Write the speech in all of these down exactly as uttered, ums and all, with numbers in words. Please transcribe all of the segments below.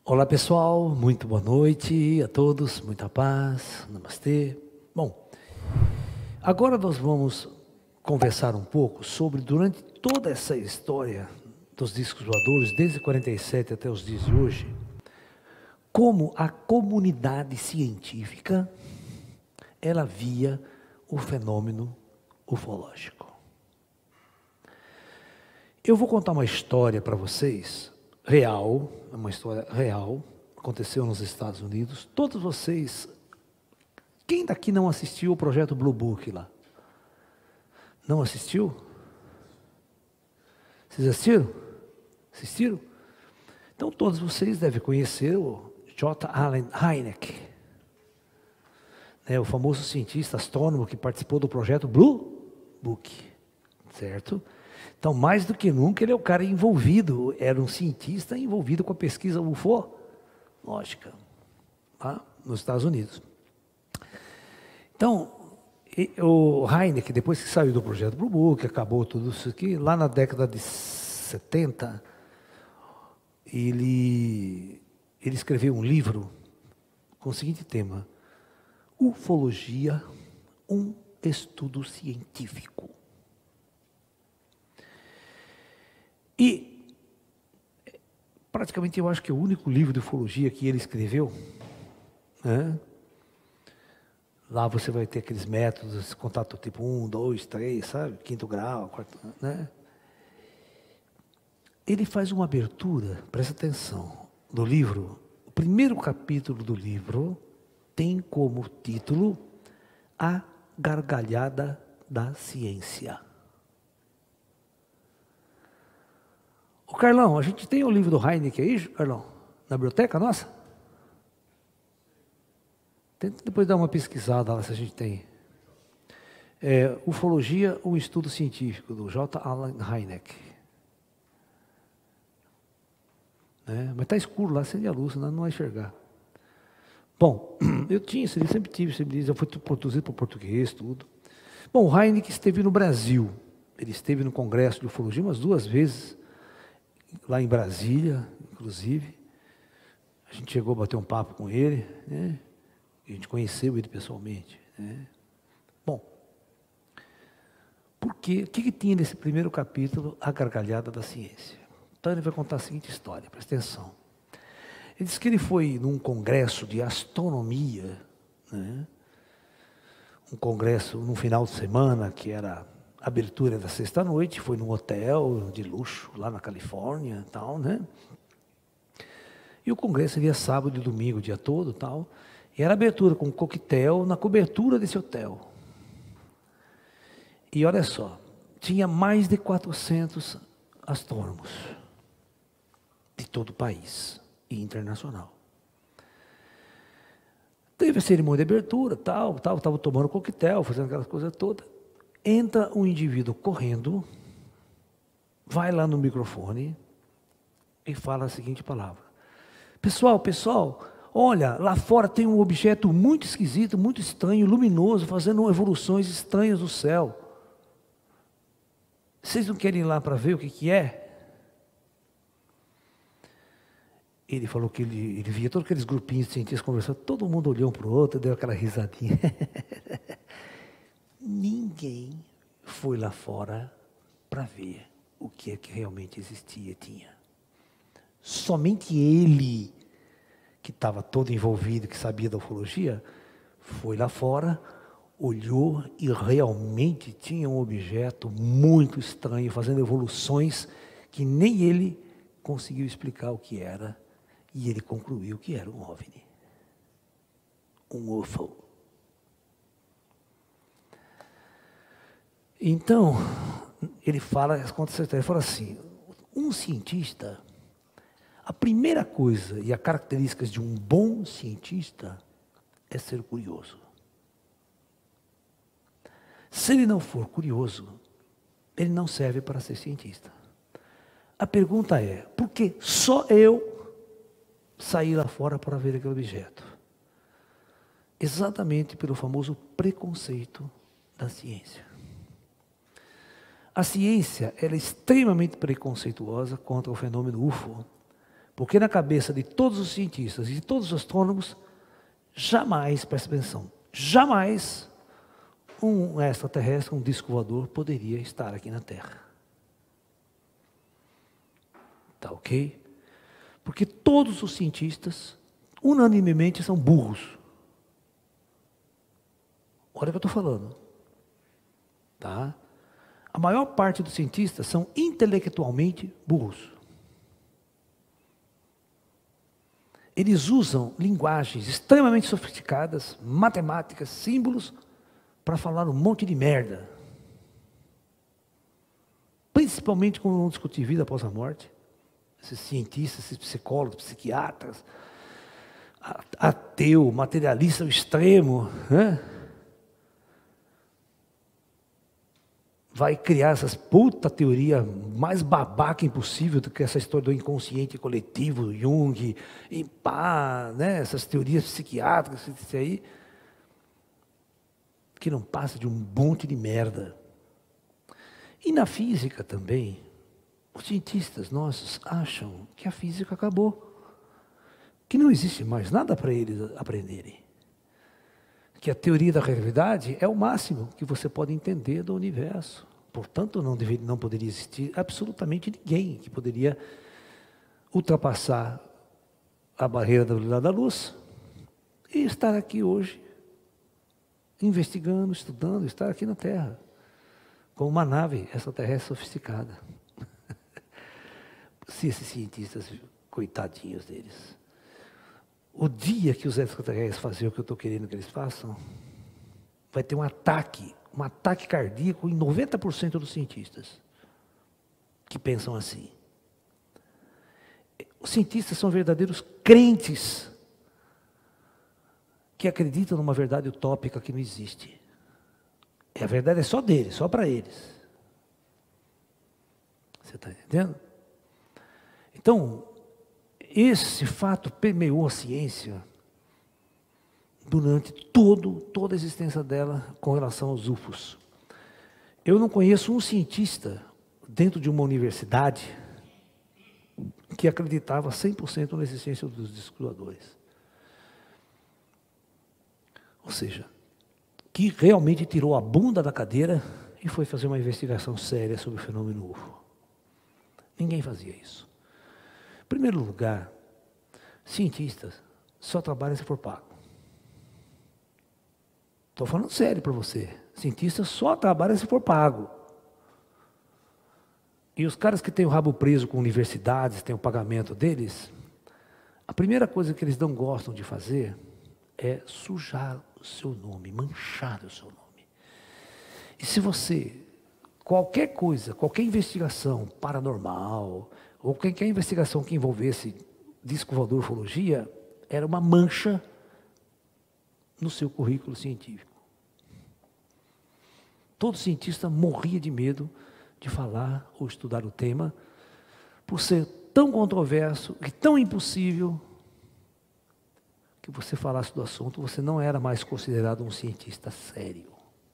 Olá pessoal, muito boa noite a todos, muita paz, namastê. Bom, agora nós vamos conversar um pouco sobre, durante toda essa história dos discos voadores, desde quarenta e sete até os dias de hoje, como a comunidade científica, ela via o fenômeno ufológico. Eu vou contar uma história para vocês, real, uma história real, aconteceu nos Estados Unidos. Todos vocês, quem daqui não assistiu o projeto Blue Book lá? Não assistiu? Vocês assistiram? Assistiram? Então todos vocês devem conhecer o J. Allen Hynek, né, o famoso cientista astrônomo que participou do projeto Blue Book, certo? Então, mais do que nunca, ele é o cara envolvido, era um cientista envolvido com a pesquisa ufológica, lá nos Estados Unidos. Então, o Hynek, depois que saiu do projeto Blue Book, acabou tudo isso aqui, lá na década de setenta, ele, ele escreveu um livro com o seguinte tema: Ufologia, um estudo científico. E, praticamente, eu acho que é o único livro de ufologia que ele escreveu, né? Lá você vai ter aqueles métodos, contato tipo um, dois, três, sabe? Quinto grau, quarto, né? Ele faz uma abertura, presta atenção, do livro. O primeiro capítulo do livro tem como título A Gargalhada da Ciência. Ô Carlão, a gente tem o livro do Hynek aí, Carlão? Na biblioteca nossa? Tenta depois dar uma pesquisada lá se a gente tem. É, Ufologia, um estudo científico, do J. Allen Hynek. Né? Mas está escuro lá, acende a luz, senão não vai enxergar. Bom, eu tinha esse livro, sempre tive esse livro, já foi traduzido para o português, tudo. Bom, o Hynek esteve no Brasil. Ele esteve no Congresso de Ufologia umas duas vezes, lá em Brasília, inclusive. A gente chegou a bater um papo com ele, né? A gente conheceu ele pessoalmente, né? Bom, porque, o que, que tinha nesse primeiro capítulo, A Gargalhada da Ciência? Então ele vai contar a seguinte história, presta atenção. Ele disse que ele foi num congresso de astronomia, né? Um congresso no final de semana, que era a abertura da sexta-noite, foi num hotel de luxo, lá na Califórnia, tal, né? E o congresso ia sábado e domingo, o dia todo, tal. E era abertura com coquetel na cobertura desse hotel. E olha só, tinha mais de quatrocentos astrônomos de todo o país e internacional. Teve a cerimônia de abertura, tal, tal, estava tomando coquetel, fazendo aquelas coisas todas. Entra um indivíduo correndo, vai lá no microfone e fala a seguinte palavra: Pessoal, pessoal, olha, lá fora tem um objeto muito esquisito, muito estranho, luminoso, fazendo evoluções estranhas no céu. Vocês não querem ir lá para ver o que, que é? Ele falou que ele, ele via todos aqueles grupinhos de cientistas conversando, todo mundo olhou um para o outro, deu aquela risadinha. Ninguém foi lá fora para ver o que é que realmente existia, tinha. Somente ele, que estava todo envolvido, que sabia da ufologia, foi lá fora, olhou e realmente tinha um objeto muito estranho, fazendo evoluções que nem ele conseguiu explicar o que era, e ele concluiu que era um OVNI, um U F O. Então, ele fala, ele fala assim, um cientista, a primeira coisa e a característica de um bom cientista é ser curioso. Se ele não for curioso, ele não serve para ser cientista. A pergunta é, por que só eu saí lá fora para ver aquele objeto? Exatamente pelo famoso preconceito da ciência. A ciência ela é extremamente preconceituosa contra o fenômeno U F O, Porque na cabeça de todos os cientistas e de todos os astrônomos, jamais, presta atenção, jamais um extraterrestre, um disco voador, poderia estar aqui na Terra. Tá ok? Porque todos os cientistas, unanimemente, são burros. Olha o que eu estou falando. Tá? A maior parte dos cientistas são intelectualmente burros. Eles usam linguagens extremamente sofisticadas, matemáticas, símbolos, para falar um monte de merda. Principalmente quando vão discutir vida após a morte. Esses cientistas, esses psicólogos, psiquiatras, ateu, materialista ao extremo, né? Vai criar essas puta teoria mais babaca impossível do que essa história do inconsciente coletivo, Jung, e pá, né? Essas teorias psiquiátricas, isso aí, que não passa de um monte de merda. E na física também, os cientistas nossos acham que a física acabou, que não existe mais nada para eles aprenderem. Que a teoria da relatividade é o máximo que você pode entender do universo. Portanto, não, deveria, não poderia existir absolutamente ninguém que poderia ultrapassar a barreira da velocidade da luz e estar aqui hoje, investigando, estudando, estar aqui na Terra, com uma nave extraterrestre sofisticada. Se esses cientistas, coitadinhos deles, o dia que os extraterrestres fazerem o que eu estou querendo que eles façam, vai ter um ataque, um ataque cardíaco em noventa por cento dos cientistas que pensam assim. Os cientistas são verdadeiros crentes que acreditam numa verdade utópica que não existe. E a verdade é só deles, só para eles. Você está entendendo? Então, esse fato permeou a ciência durante todo, toda a existência dela com relação aos U F Os. Eu não conheço um cientista dentro de uma universidade que acreditava cem por cento na existência dos discos voadores. Ou seja, que realmente tirou a bunda da cadeira e foi fazer uma investigação séria sobre o fenômeno U F O. Ninguém fazia isso. Em primeiro lugar, cientistas só trabalham se for pago. Estou falando sério para você. Cientistas só trabalham se for pago. E os caras que têm o rabo preso com universidades, têm o pagamento deles, a primeira coisa que eles não gostam de fazer é sujar o seu nome, manchar o seu nome. E se você, qualquer coisa, qualquer investigação paranormal, ou qualquer investigação que envolvesse disco voador, ufologia, era uma mancha no seu currículo científico. Todo cientista morria de medo de falar ou estudar o tema, por ser tão controverso e tão impossível, que você falasse do assunto, você não era mais considerado um cientista sério.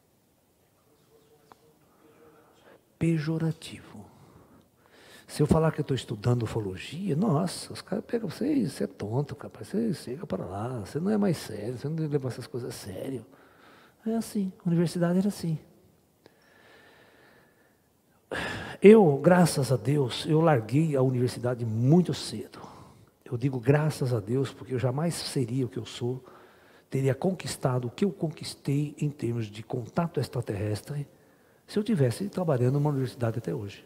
Pejorativo. Se eu falar que eu estou estudando ufologia, nossa, os caras pegam você, você é tonto, capaz, você chega para lá, você não é mais sério, você não deve levar essas coisas a sério. É assim, a universidade era assim. Eu, graças a Deus, eu larguei a universidade muito cedo. Eu digo graças a Deus, porque eu jamais seria o que eu sou, teria conquistado o que eu conquistei em termos de contato extraterrestre, se eu tivesse trabalhando numa universidade até hoje.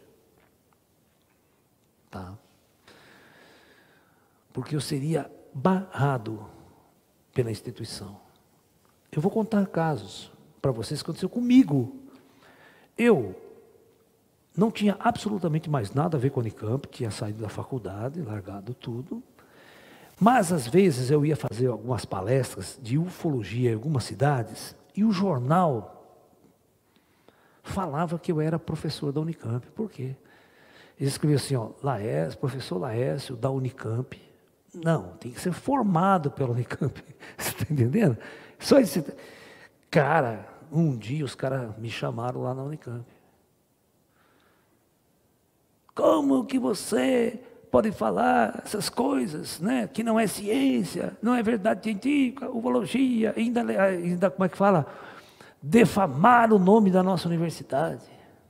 Tá? Porque eu seria barrado pela instituição. Eu vou contar casos para vocês que aconteceu comigo. Eu não tinha absolutamente mais nada a ver com a Unicamp, tinha saído da faculdade, largado tudo. Mas, às vezes, eu ia fazer algumas palestras de ufologia em algumas cidades, e o jornal falava que eu era professor da Unicamp. Por quê? Eles escreviam assim, ó, Laércio, professor Laércio da Unicamp. Não, tem que ser formado pela Unicamp. Você está entendendo? Só esse... Cara, um dia os caras me chamaram lá na Unicamp. Como que você podem falar essas coisas, né? Que não é ciência, não é verdade científica, ufologia, ainda, ainda, como é que fala? Defamar o nome da nossa universidade.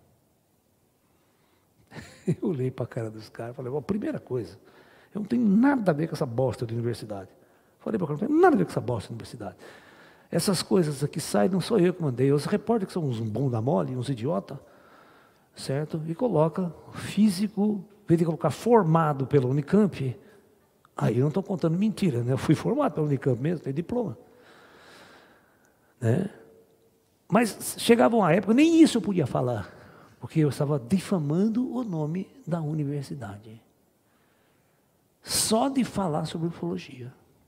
Eu olhei para a cara dos caras e falei, bom, primeira coisa, eu não tenho nada a ver com essa bosta de universidade. Falei para o cara, não tenho nada a ver com essa bosta de universidade. Essas coisas aqui saem, não sou eu que mandei, os repórteres que são uns bunda mole, uns idiota, certo? E coloca físico, em vez de colocar formado pela Unicamp, aí eu não estou contando mentira, né? Eu fui formado pela Unicamp mesmo, tenho diploma. Né? Mas chegava uma época, nem isso eu podia falar, porque eu estava difamando o nome da universidade. Só de falar sobre ufologia.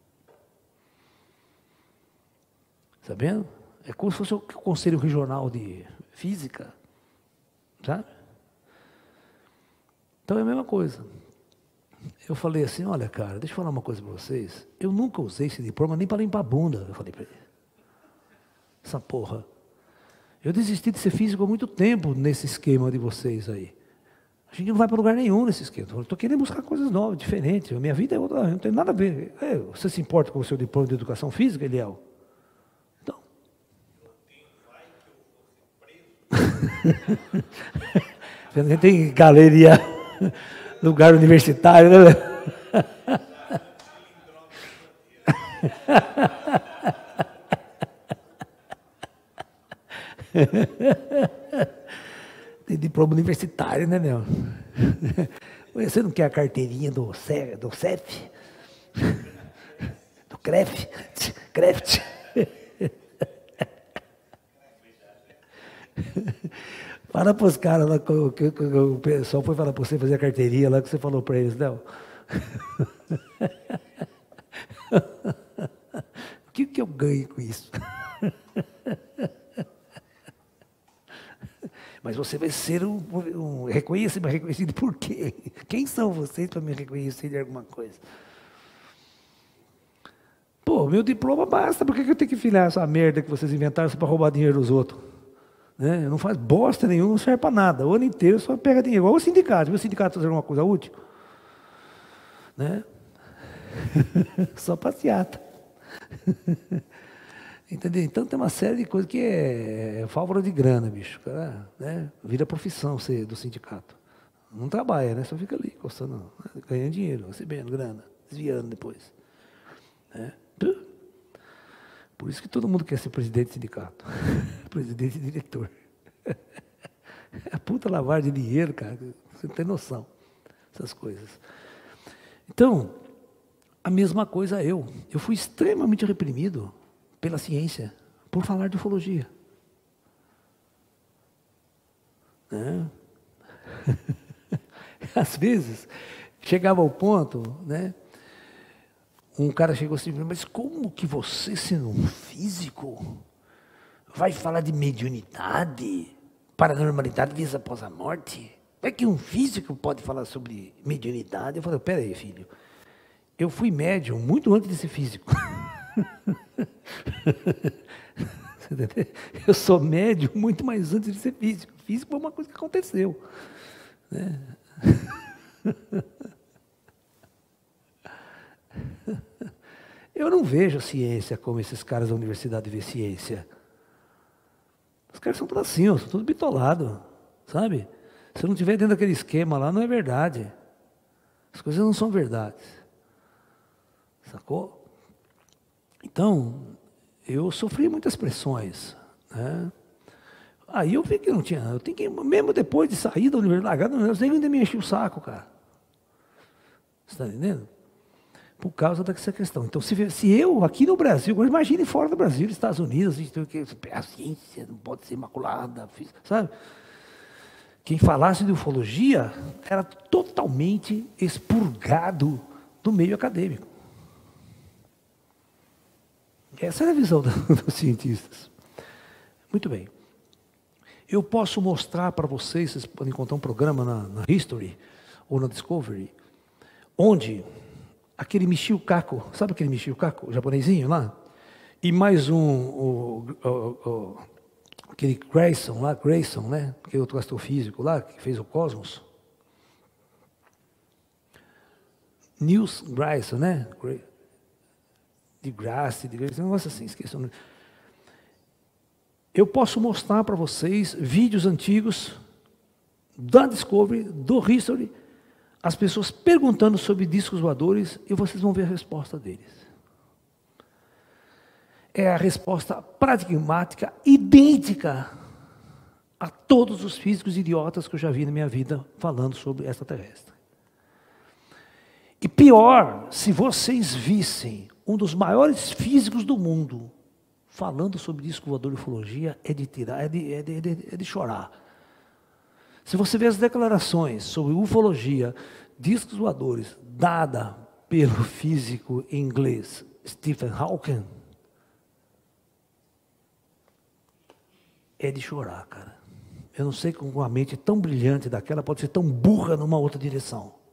Está vendo? É como se fosse o Conselho Regional de Física, sabe? Então é a mesma coisa. Eu falei assim, olha cara, deixa eu falar uma coisa para vocês. Eu nunca usei esse diploma nem para limpar a bunda, eu falei para ele. Essa porra. Eu desisti de ser físico há muito tempo nesse esquema de vocês aí. A gente não vai para lugar nenhum nesse esquema. Eu estou querendo buscar coisas novas, diferentes. A minha vida é outra, não tem nada a ver. É, você se importa com o seu diploma de educação física, Eliel? Então. Você tem galeria, lugar universitário, né? Tem diploma universitário, né, meu? Você não quer a carteirinha do C E F, do C E F? Do CREF? CREFT? Fala para os caras lá, que, que, o pessoal foi falar para você fazer a carteirinha lá, que você falou para eles, não. O que, que eu ganho com isso? Mas você vai ser um, um reconhecido, mas reconhecido por quê? Quem são vocês para me reconhecer de alguma coisa? Pô, meu diploma basta, por que eu tenho que enfiar essa merda que vocês inventaram só para roubar dinheiro dos outros? Né? Não faz bosta nenhuma, não serve para nada. O ano inteiro só pega dinheiro. Igual o sindicato, viu o sindicato fazer alguma coisa útil? Né? Só passeata. Entendeu? Então tem uma série de coisas que é, é fávora de grana, bicho. Cara, né? Vira profissão ser do sindicato. Não trabalha, né? Só fica ali, costando, né? Ganhando dinheiro, recebendo grana, desviando depois. Né? Por isso que todo mundo quer ser presidente de sindicato. Presidente e diretor. É puta lavagem de dinheiro, cara. Você não tem noção. Essas coisas. Então, a mesma coisa eu. Eu fui extremamente reprimido pela ciência, por falar de ufologia. Né? Às vezes, chegava ao ponto, né? Um cara chegou assim, mas como que você, sendo um físico, vai falar de mediunidade, paranormalidade, vida após a morte? Como é que um físico pode falar sobre mediunidade? Eu falei, peraí, filho, eu fui médium muito antes de ser físico. Eu sou médium muito mais antes de ser físico. Físico foi uma coisa que aconteceu. Né? Eu não vejo a ciência como esses caras da universidade vê ciência. Os caras são todos assim, são todos bitolados, sabe? Se não estiver dentro daquele esquema lá, não é verdade. As coisas não são verdades. Sacou? Então, eu sofri muitas pressões, né? Aí eu vi que não tinha, eu tenho que, mesmo depois de sair da universidade, eu ainda me enchi o saco, cara. Você está entendendo? Por causa dessa questão. Então, se, se eu, aqui no Brasil, imagine fora do Brasil, Estados Unidos, a ciência não pode ser imaculada, sabe? Quem falasse de ufologia era totalmente expurgado do meio acadêmico. Essa é a visão dos cientistas. Muito bem. Eu posso mostrar para vocês, vocês podem encontrar um programa na, na History ou na Discovery, onde aquele Michio Kaku, sabe aquele Michio Kaku, o japonesinho lá? E mais um, o, o, o, aquele Grayson lá, Grayson, né? Aquele outro astrofísico lá, que fez o Cosmos. News Grayson, né? De Graça, de Graça, um negócio assim, esqueci o nome. Eu posso mostrar para vocês vídeos antigos da Discovery, do History, as pessoas perguntando sobre discos voadores e vocês vão ver a resposta deles. É a resposta pragmática, idêntica a todos os físicos idiotas que eu já vi na minha vida falando sobre extraterrestre. E pior, se vocês vissem um dos maiores físicos do mundo falando sobre disco voador e ufologia, é de tirar, é de, é de, é de, é de chorar. Se você vê as declarações sobre ufologia, discos voadores, dada pelo físico inglês Stephen Hawking, é de chorar, cara. Eu não sei como uma mente tão brilhante daquela pode ser tão burra numa outra direção.